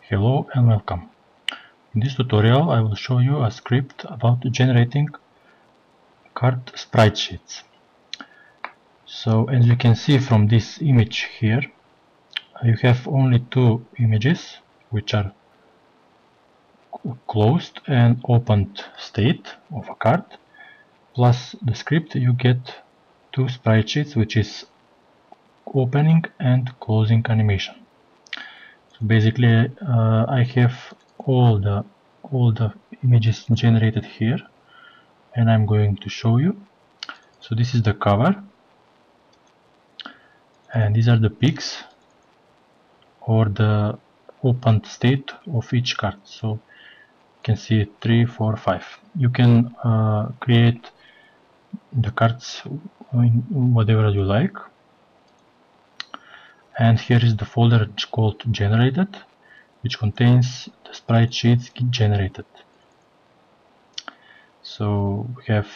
Hello and welcome. In this tutorial I will show you a script about generating card sprite sheets. So as you can see from this image here, you have only two images which are closed and opened state of a card. Plus the script you get two sprite sheets which is opening and closing animation. So basically I have all the images generated here and I'm going to show you. So this is the cover and these are the peaks or the opened state of each card. So you can see 3, 4, 5. You can create the cards in whatever you like. And here is the folder called generated, which contains the sprite sheets generated. So we have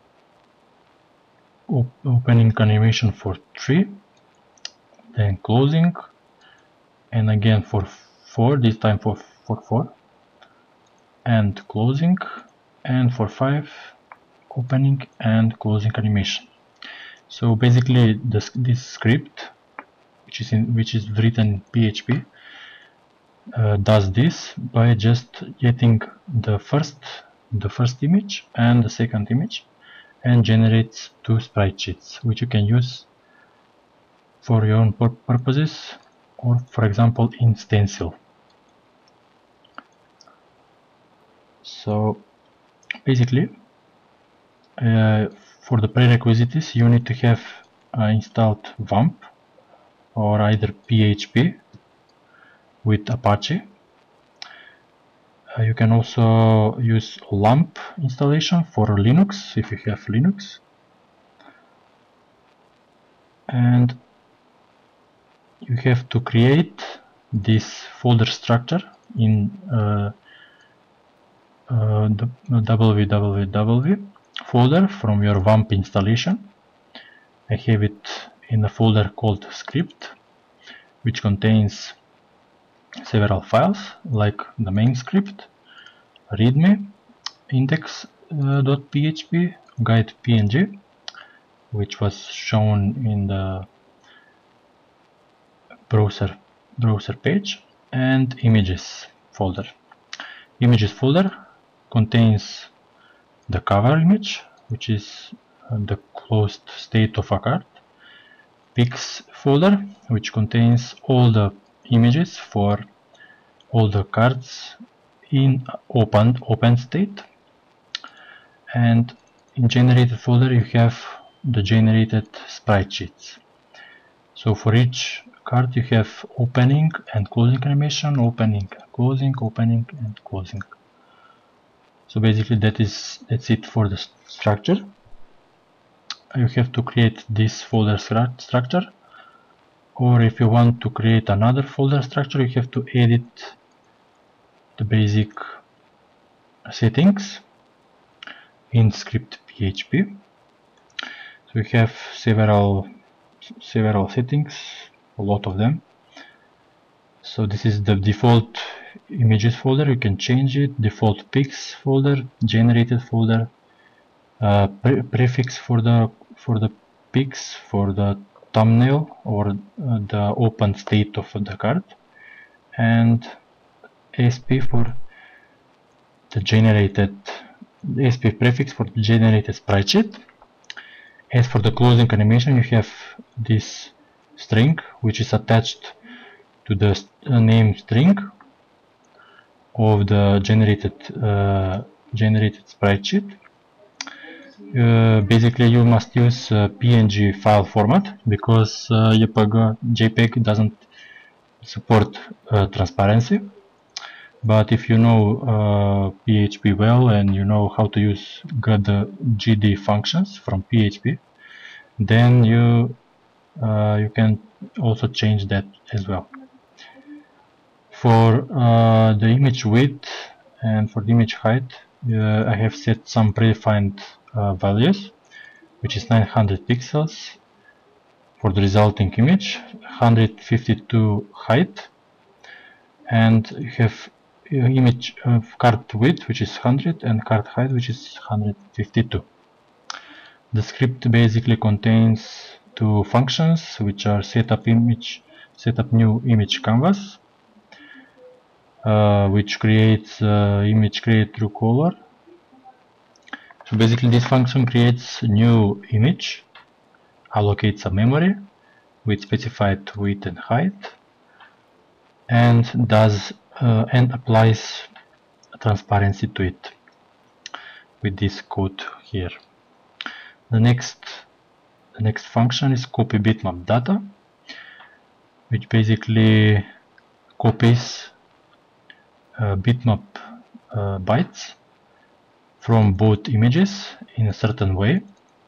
opening animation for 3, then closing, and again for 4, this time for 4, and closing, and for 5, opening and closing animation. So basically this script, which is written in PHP, does this by just getting the first image and the second image and generates two sprite sheets which you can use for your own purposes, or for example in Stencil. So basically for the prerequisites you need to have installed WAMP or either PHP with Apache. You can also use LAMP installation for Linux if you have Linux. And you have to create this folder structure in the www folder from your WAMP installation. I have it in a folder called script, which contains several files like the main script, readme, index.php, guide.png, which was shown in the browser page, and images folder. Images folder contains the cover image, which is the closed state of a card. Pics folder, which contains all the images for all the cards in open state. And in generated folder you have the generated sprite sheets. So for each card you have opening and closing animation, opening, closing, opening and closing. So basically that's it for the structure. You have to create this folder structure, or if you want to create another folder structure you have to edit the basic settings in script PHP. So we have several settings, a lot of them. So this is the default images folder, you can change it, default pics folder, generated folder, prefix for the pics, for the thumbnail or the open state of the card, and ASP for the generated ASP prefix for the generated sprite sheet. As for the closing animation, you have this string which is attached to the name string of the generated sprite sheet. Basically you must use PNG file format because JPEG doesn't support transparency. But if you know PHP well and you know how to use the GD functions from PHP, then you can also change that as well. For the image width and for the image height, I have set some predefined values, which is 900 pixels for the resulting image, 152 height, and you have image of card width, which is 100, and card height, which is 152. The script basically contains two functions, which are setup new image canvas, which creates image create through color. So basically this function creates a new image, allocates a memory with specified width and height, and applies transparency to it with this code here. The next function is copy bitmap data, which basically copies bitmap bytes from both images in a certain way.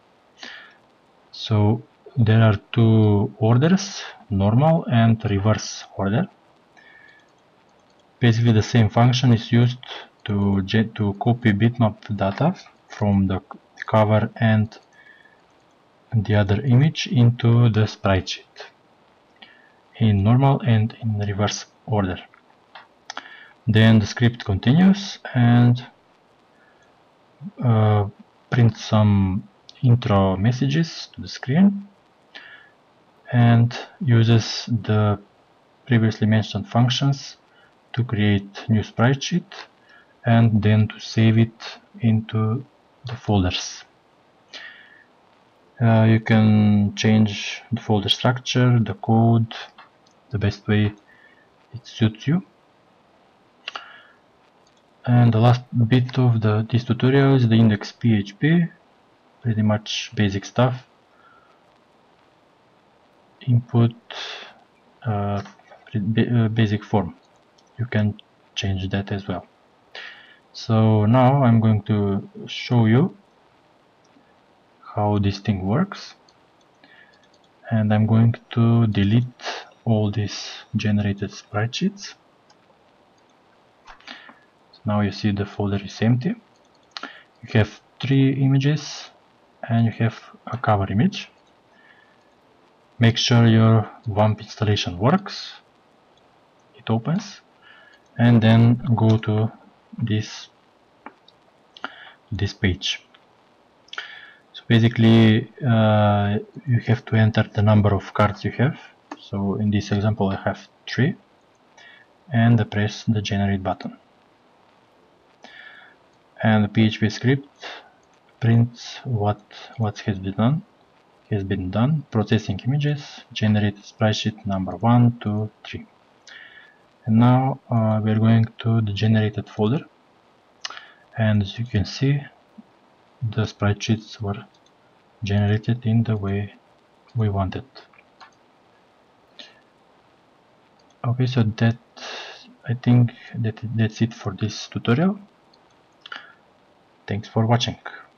So there are two orders, normal and reverse order. Basically the same function is used to copy bitmap data from the cover and the other image into the sprite sheet in normal and in reverse order. Then the script continues and prints some intro messages to the screen and uses the previously mentioned functions to create new sprite sheet and then to save it into the folders. You can change the folder structure, the code, the best way it suits you. And the last bit of this tutorial is the index.php, pretty much basic stuff. Input basic form. You can change that as well. So now I'm going to show you how this thing works, and I'm going to delete all these generated sprite sheets. So now you see the folder is empty. You have 3 images and you have a cover image. Make sure your WAMP installation works. It opens, and then go to this page. So basically you have to enter the number of cards you have. So in this example I have 3, and I press the generate button, and the PHP script prints what has been done. Processing images, generate sprite sheet number 1, 2, 3. And now we're going to the generated folder, and as you can see the sprite sheets were generated in the way we wanted. Okay, so I think that's it for this tutorial. Thanks for watching.